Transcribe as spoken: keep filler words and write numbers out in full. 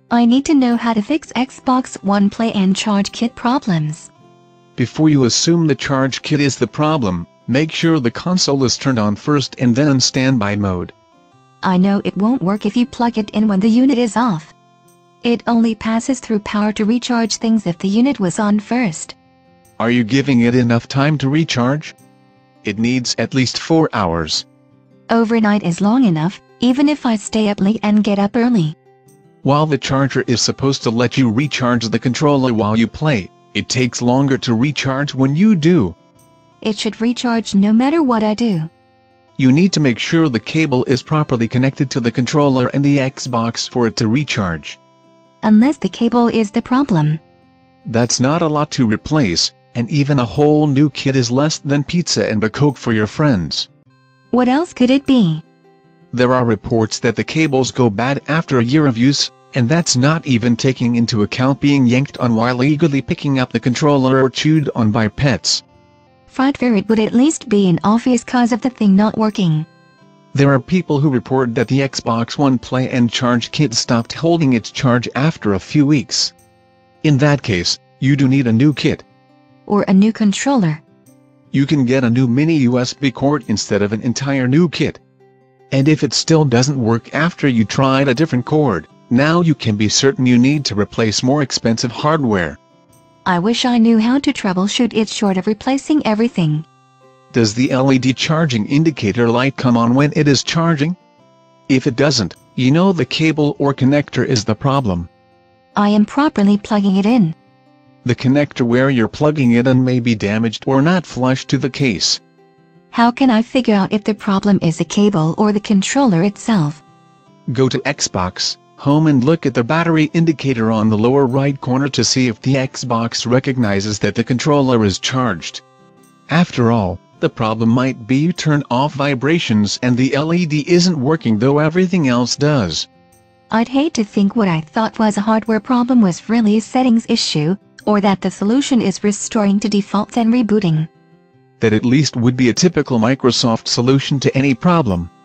I need to know how to fix Xbox One Play and Charge Kit problems. Before you assume the charge kit is the problem, make sure the console is turned on first and then in standby mode. I know it won't work if you plug it in when the unit is off. It only passes through power to recharge things if the unit was on first. Are you giving it enough time to recharge? It needs at least four hours. Overnight is long enough, even if I stay up late and get up early. While the charger is supposed to let you recharge the controller while you play, it takes longer to recharge when you do. It should recharge no matter what I do. You need to make sure the cable is properly connected to the controller and the Xbox for it to recharge. Unless the cable is the problem. That's not a lot to replace, and even a whole new kit is less than pizza and a Coke for your friends. What else could it be? There are reports that the cables go bad after a year of use, and that's not even taking into account being yanked on while eagerly picking up the controller or chewed on by pets. Fright fear it would at least be an obvious cause of the thing not working. There are people who report that the Xbox One Play and Charge Kit stopped holding its charge after a few weeks. In that case, you do need a new kit. Or a new controller. You can get a new mini U S B cord instead of an entire new kit. And if it still doesn't work after you tried a different cord, now you can be certain you need to replace more expensive hardware. I wish I knew how to troubleshoot it short of replacing everything. Does the L E D charging indicator light come on when it is charging? If it doesn't, you know the cable or connector is the problem. I am properly plugging it in. The connector where you're plugging it in may be damaged or not flush to the case. How can I figure out if the problem is the cable or the controller itself? Go to Xbox Home and look at the battery indicator on the lower right corner to see if the Xbox recognizes that the controller is charged. After all, the problem might be you turn off vibrations and the L E D isn't working though everything else does. I'd hate to think what I thought was a hardware problem was really a settings issue, or that the solution is restoring to default then rebooting. That at least would be a typical Microsoft solution to any problem.